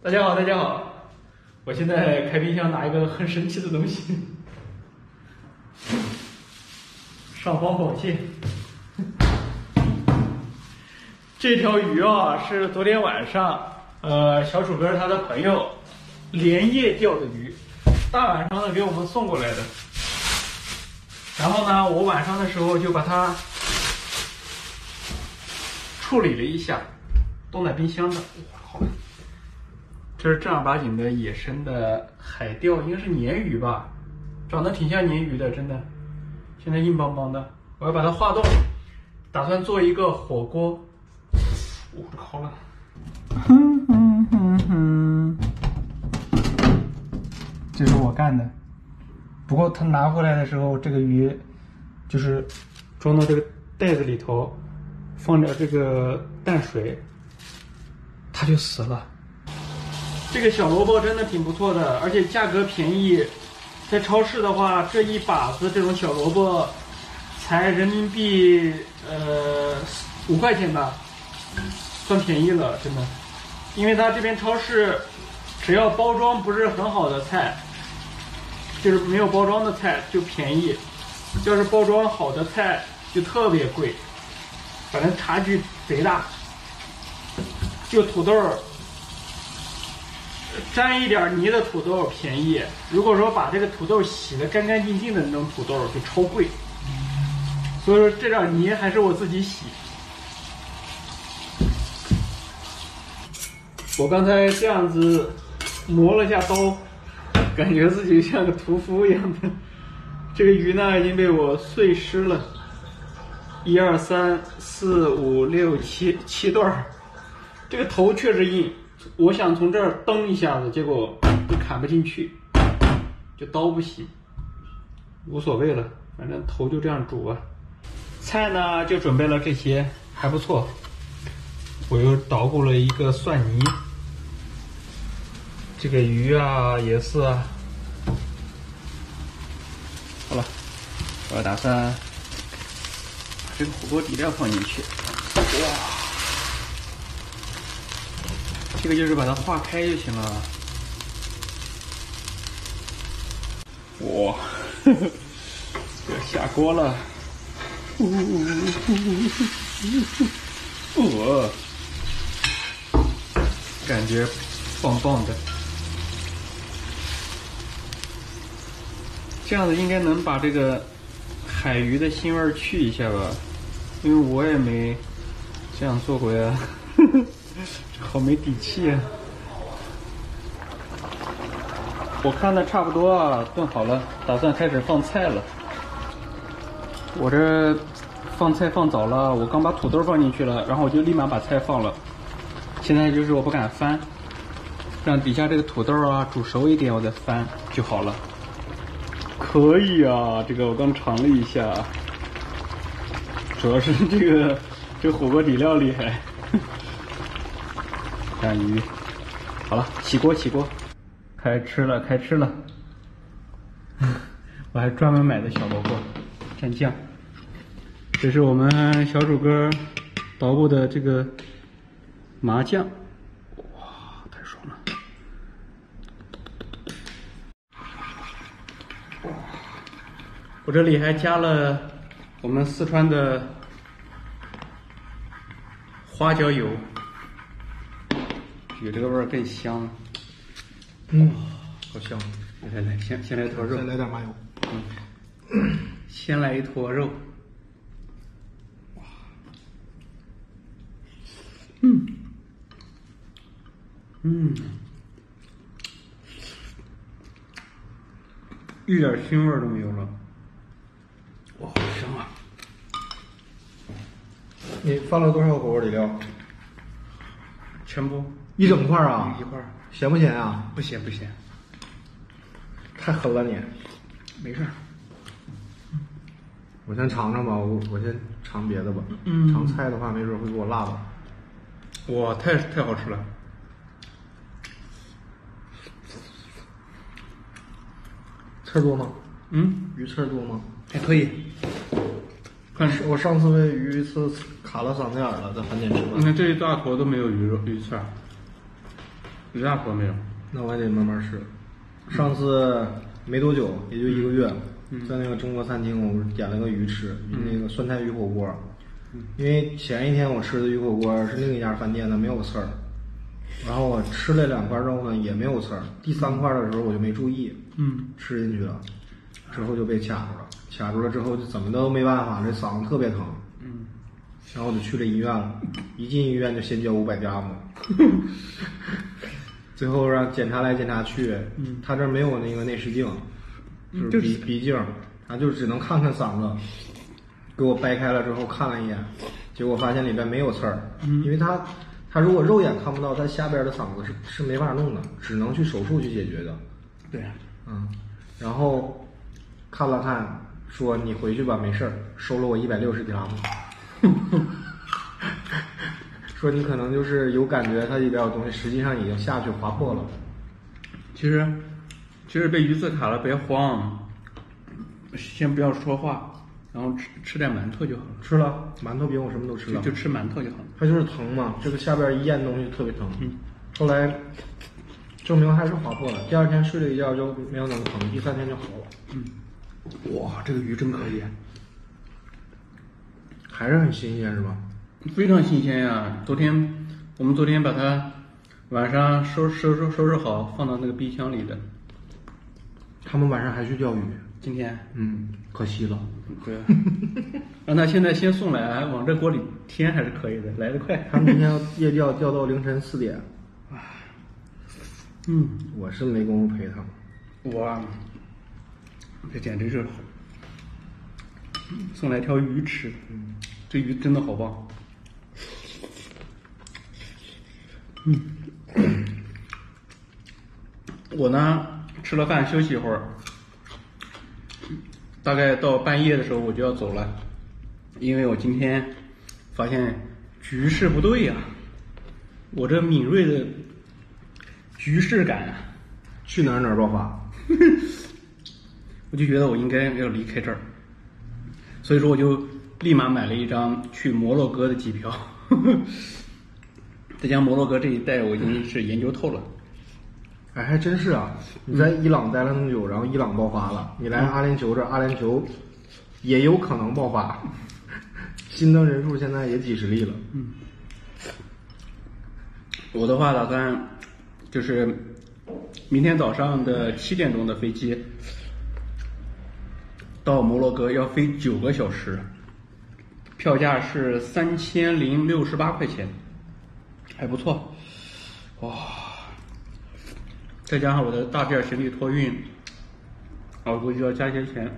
大家好，大家好，我现在开冰箱拿一个很神奇的东西，尚方宝剑。这条鱼啊，是昨天晚上小楚哥他的朋友连夜钓的鱼，大晚上的给我们送过来的。然后呢，我晚上的时候就把它处理了一下，冻在冰箱的。好了。这是正儿八经的野生的海钓，应该是鲶鱼吧，长得挺像鲶鱼的，真的。现在硬邦邦的，我要把它化冻，打算做一个火锅。我靠了！这是我干的，不过他拿回来的时候，这个鱼就是装到这个袋子里头，放点这个淡水，它就死了。这个小萝卜真的挺不错的，而且价格便宜。在超市的话，这一把子这种小萝卜才人民币5块钱吧，算便宜了，真的。因为它这边超市只要包装不是很好的菜，就是没有包装的菜就便宜，要是包装好的菜就特别贵，反正差距贼大。就土豆沾一点泥的土豆便宜，如果说把这个土豆洗得干干净净的那种土豆就超贵，所以说这点泥还是我自己洗。我刚才这样子磨了下刀，感觉自己像个屠夫一样的。这个鱼呢已经被我碎尸了，1、2、3、4、5、6、7段，这个头确实硬。我想从这儿蹬一下子，结果就砍不进去，就刀不洗，无所谓了，反正头就这样煮啊。菜呢就准备了这些，还不错。我又捣鼓了一个蒜泥，这个鱼啊也是啊。好了，我要打算把这个火锅底料放进去。哇！这个就是把它化开就行了。哇，要下锅了。感觉棒棒的。这样子应该能把这个海鱼的腥味去一下吧，因为我也没这样做过呀。这好没底气啊！我看的差不多啊，炖好了，打算开始放菜了。我这放菜放早了，我刚把土豆放进去了，然后我就立马把菜放了。现在就是我不敢翻，让底下这个土豆啊煮熟一点，我再翻就好了。可以啊，这个我刚尝了一下，主要是这个火锅底料厉害。蘸鱼，好了，起锅，开吃了。我还专门买的小萝卜蘸酱。这是我们小主哥捣鼓的这个麻酱，哇，太爽了！我这里还加了我们四川的花椒油。有这个味儿更香了。 好香！ 来，先来坨肉， 再来点麻油。 先来一坨肉。哇，一点腥味都没有了。哇，好香啊！ 你放了多少火锅底料？ 全部一整块啊？ 一块儿。 咸不咸啊？ 不咸。 太狠了你！ 没事儿。 我先尝尝吧，我先尝别的吧。尝菜的话，没准会给我辣吧。 哇，太好吃了。 刺儿多吗？鱼刺儿多吗？ 还可以。看我上次喂鱼一次卡了嗓子眼了，在饭店吃饭。 你看这一大坨都没有鱼刺儿。 驴打婆没有。 那我还得慢慢试。上次没多久，也就1个月，在那个中国餐厅，我点了个鱼吃，那个酸菜鱼火锅。因为前一天我吃的鱼火锅是另一家饭店的，没有刺儿。然后我吃了2块肉呢，也没有刺儿。第3块的时候我就没注意，吃进去了，之后就被卡住了。卡住了之后就怎么都没办法，这嗓子特别疼。然后我就去了医院了，一进医院就先交500加嘛。最后让检查来检查去，他这没有那个内视镜，就是鼻镜，他就只能看看嗓子。给我掰开了之后看了一眼，结果发现里边没有刺儿，因为他如果肉眼看不到，他下边的嗓子是没法弄的，只能去手术去解决的。 对啊， 然后看了看，说你回去吧，没事儿，收了我160dirham。说你可能就是有感觉它里边有东西，实际上已经下去划破了。 其实被鱼刺卡了别慌，先不要说话，然后吃点馒头就好了。 吃了馒头饼，我什么都吃了， 就吃馒头就好了。 它就是疼嘛，这个下边一咽东西特别疼。后来证明还是划破了，第2天睡了一觉就没有那么疼，第3天就好了。 哇，这个鱼真可以， 还是很新鲜是吧？ 非常新鲜呀！我们昨天把它晚上收拾好，放到那个冰箱里的。 他们晚上还去钓鱼？ 今天？ 可惜了。 对，让他现在先送来，往这锅里添还是可以的，来得快。 他们今天要夜钓，钓到凌晨4点。我是没工夫陪他们。 哇，这简直是送来条鱼吃。这鱼真的好棒。我呢吃了饭休息一会儿，大概到半夜的时候我就要走了，因为我今天发现局势不对呀，我这敏锐的局势感啊， 去哪儿爆发。 我就觉得我应该要离开这儿，所以说我就立马买了一张去摩洛哥的机票。再加摩洛哥这一带我已经是研究透了。 哎，还真是啊！你在伊朗待了那么久，然后伊朗爆发了，你来阿联酋这，阿联酋也有可能爆发，新增人数现在也几十例了。 我的话打算就是明天早上的7点钟的飞机到摩洛哥，要飞9个小时，票价是3068块钱，还不错。哇！再加上我的大件行李托运，我估计要加些钱。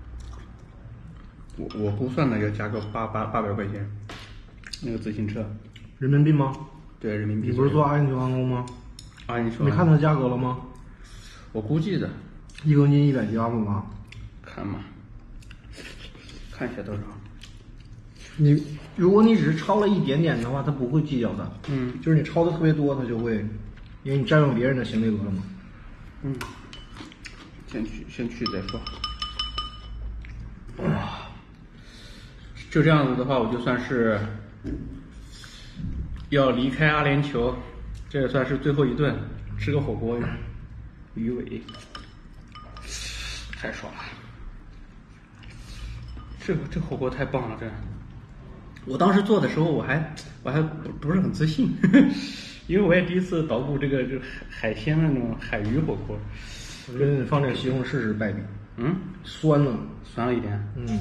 我估算的要加个800块钱，那个自行车。 人民币吗？ 对，人民币。 你不是做阿联酋航空吗？ 阿联酋。 你看它价格了吗？ 我估计的。 1公斤100dirham吗？ 看嘛，看一下多少。 如果你只是超了一点点的话，它不会计较的。就是你超的特别多，它就会，因为你占用别人的行李额了嘛。 先去再说。就这样子的话，我就算是要离开阿联酋，这也算是最后一顿，吃个火锅，鱼尾，太爽了。这火锅太棒了，这。我当时做的时候，我还不是很自信，因为我也第一次捣鼓这个海鲜那种海鱼火锅。 我觉得你放点西红柿是败笔。酸了一点。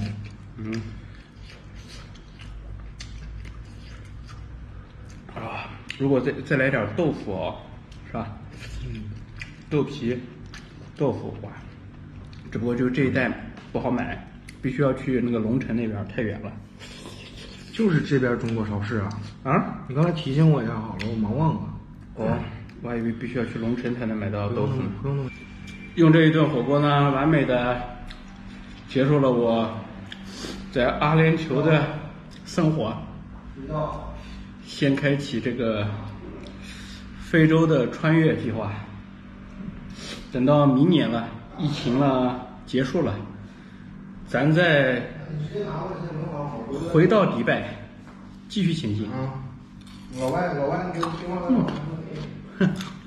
如果再来点豆腐是吧？豆皮、豆腐哇，只不过就这一带不好买，必须要去那个龙城那边，太远了。 就是这边中国超市啊！你刚才提醒我一下好了，我忙忘了。 我还以为必须要去龙城才能买到豆腐。 不用弄。 用这一顿火锅呢，完美的结束了我在阿联酋的生活，先开启这个非洲的穿越计划。等到明年了，疫情了结束了，咱再回到迪拜，继续前进。 老外，你给我听话了。